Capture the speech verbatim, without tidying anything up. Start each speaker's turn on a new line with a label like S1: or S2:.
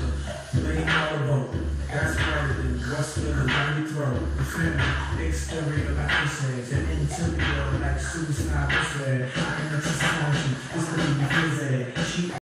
S1: laying all about. That's harder than what's feeling down your throat. The family, exterior like this is, and interior like suicide this way. I can anticipate you, this could be crazy. She